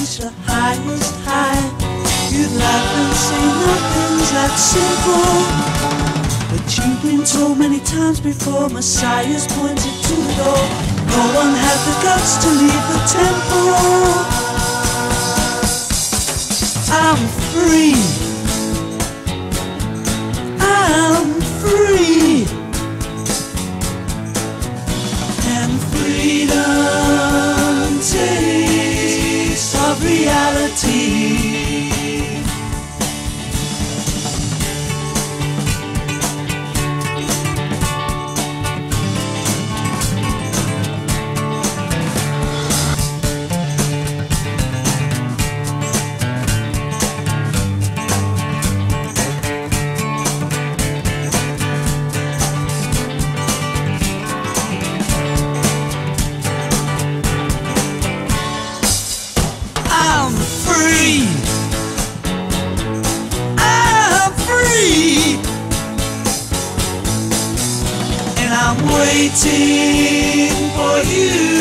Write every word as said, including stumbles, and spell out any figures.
reach the highest high. You'd laugh and say nothing's that simple. But you've been told many times before, Messiah's pointed to the door. No one had the guts to leave the temple. I'm free. I'm free. And freedom tastes of reality. I'm free. I'm free. And I'm waiting for you.